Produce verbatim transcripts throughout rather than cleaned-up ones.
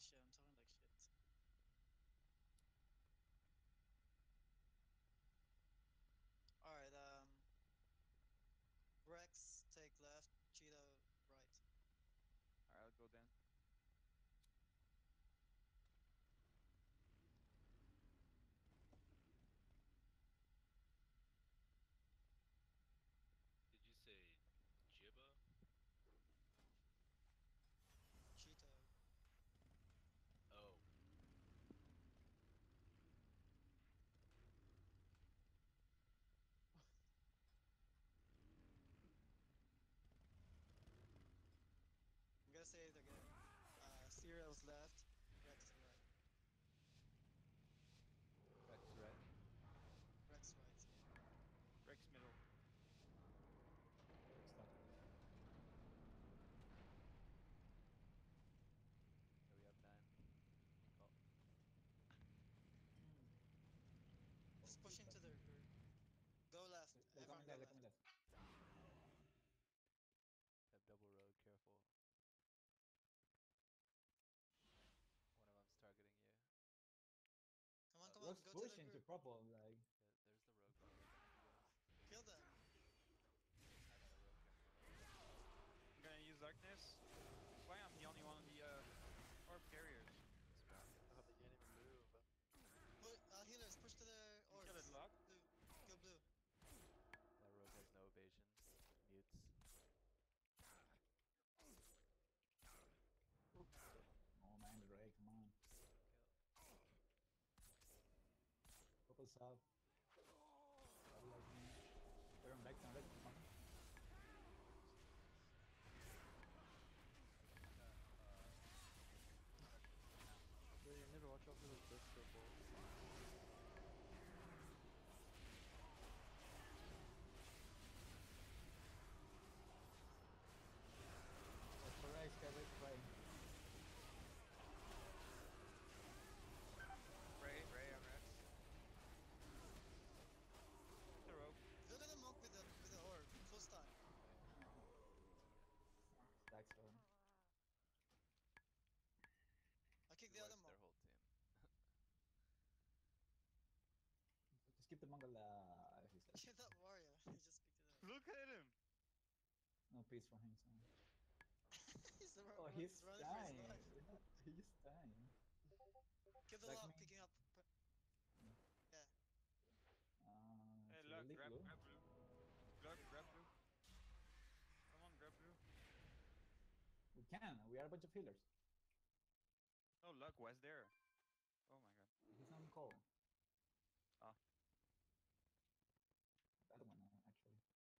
shit, I'm talking like shit. Alright, um... Rex, take left, Cheetah, right. Alright, I'll go then. Did you say Jibba? Cheetah. Oh. I'm gonna say it again. Uh, Serial's left, Rex right. Rex right. Rex right. Rex middle. Rex left. Okay, we have nine. Call. Just Oh, push please, into back the... me. Go left, They're everyone coming go left, they're left. coming left. Have double road, careful. One of them's targeting you. Come on, Oh, come on, Rogue's go to the pushing to group. purple, like... Uh, Yeah, there's the rogue guy coming to you guys. Kill them. I got a rogue coming. I'm gonna use darkness. Why I'm the only one on the uh, orb carriers? Oh, they can't even move. Put, uh, healers, push to the You kill it, orbs. Luck. Blue. Go blue. That rogue has no evasion. Mutes. Oh man, the Ray, come on. Kill. Purple's up. They're on back, turn back, come on. But you need to watch out for those disco balls. For Rex, get Rex play. Ray, Ray on Rex. The rogue. Look at the monk with the with the orb. Full stun. Stacks for him. I kick We the other wiped monk. their whole team. Just keep the Mongol, uh, he's dead. Get that warrior. He just picked it up. Look at him! No peace for him, so. he's, the, Oh, he's he's running for his dying. life. He's dying. Kill the Back lock, me. picking up. Yeah. Uh, Hey, it's Luck, really grab, blue. grab blue. Luck, grab blue. Come on, grab blue. We can, we are a bunch of healers. Oh, Luck was there. Oh my god. He's on call. Ah. That one, uh, actually.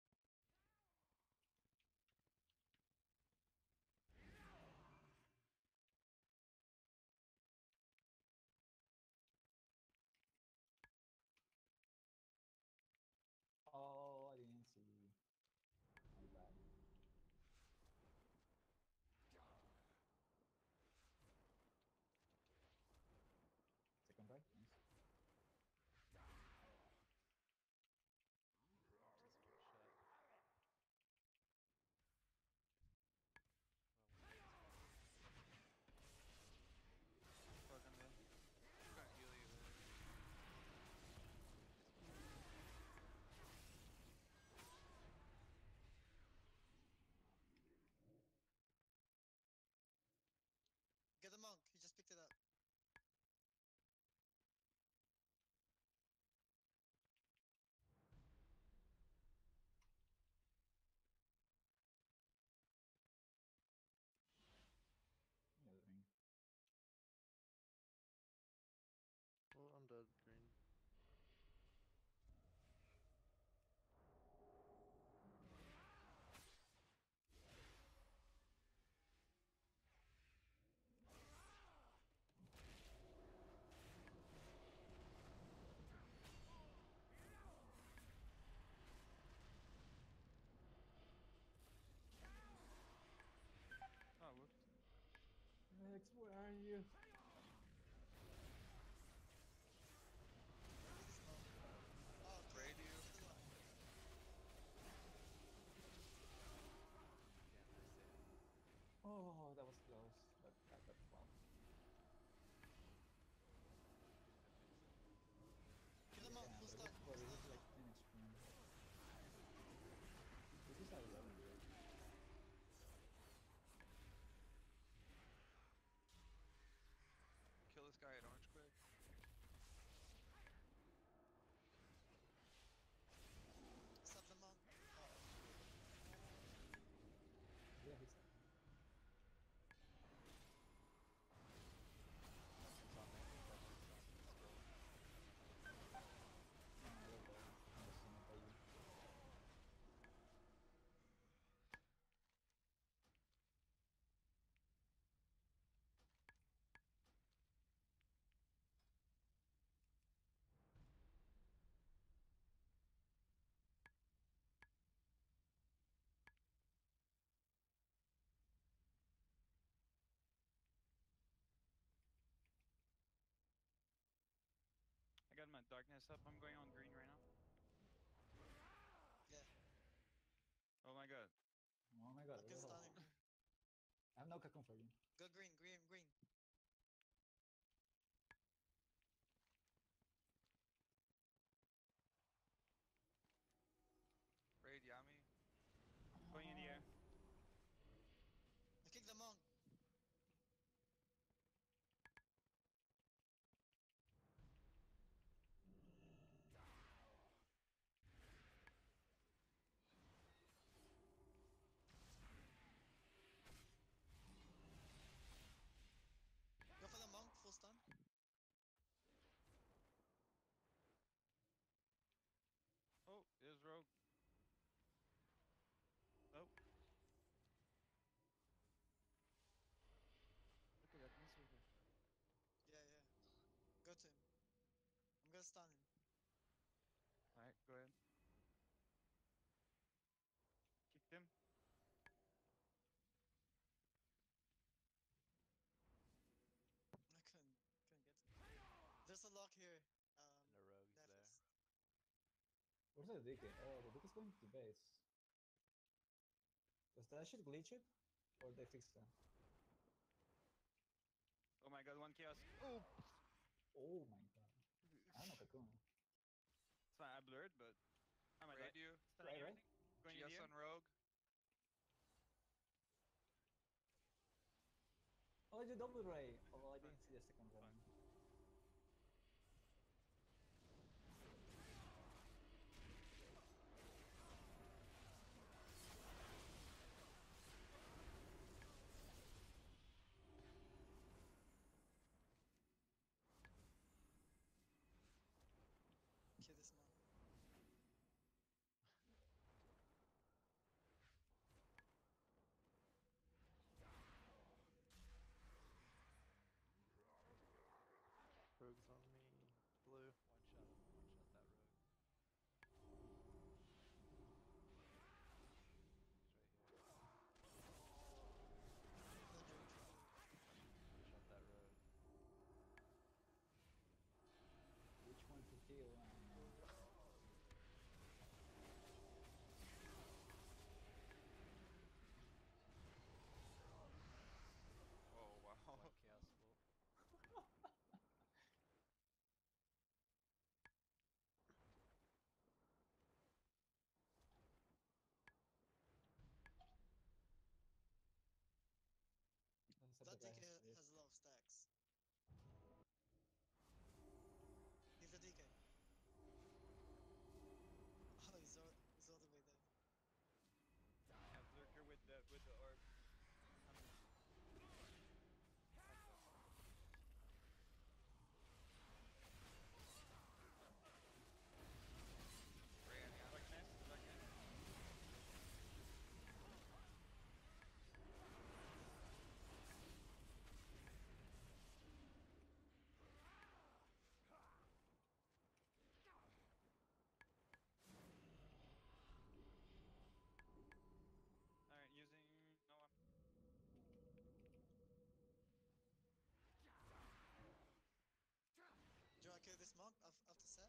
Oh, I didn't see. My bad. Second right, nice. Just get shot. Well, Fuck him in. I'm gonna heal you then. Get the monk. He just picked it up. Yeah, I mean, Oh, I'm dead. Green. Oh, whoops. Rex, where are you? Oh, Ray, kill do you? Get the lock. can't miss it. Oh, that was close, but that got well. darkness up. I'm going on green right now. Yeah. Oh my god. Oh my god. I can what the stun hell? him. I have no cocoon for you. Go green, green, green. Raid Yami. Going in the air. I kick the monk. Go for the monk, full stun. Oh, there's Rogue. Oh, Look at that miss over. Yeah, yeah. Go to him. I'm gonna stun him. alright, go ahead. Kicked him. I couldn't, couldn't get him. There's a lock here. Um, And the rogue's there. Deathless. Where's the D K? Oh, the D K is going to base. Does that shit glitch it? Or they fixed that? Oh my god, one chaos. Oh! Oh my god. I have no cocoon. It's fine, I blurred, but I might Raid die. you. Stunning Right, right? everything. Going in G S the air. on Rogue. Oh, it's a double ray. Oh, I didn't see the second one. Kill this monk. Rogue's on me. Blue. One shot, one shot that rogue. He's right here. No Druid. One shot that rogue. Which one to kill? I don't know. Oh wow. One chaos full. Let's hope That the guy D K has ha- this. has a lot of stacks. He's the D K. Oh, he's all, he's all the way there. I have Lurker with the with the orb. I'm Ran Yami. darkness, darkness. Alright, using no one. Do I kill this monk af- after set?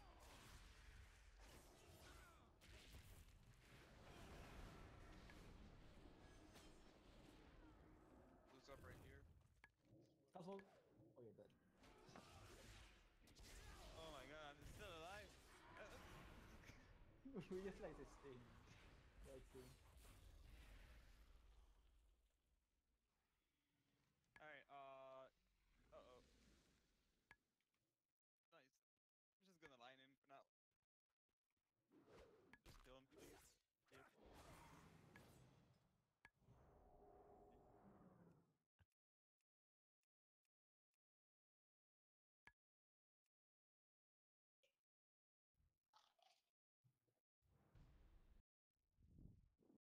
Blue's up right here. Castle. Oh, you're dead. Oh my god, it's still alive. We just like this thing. Like, see.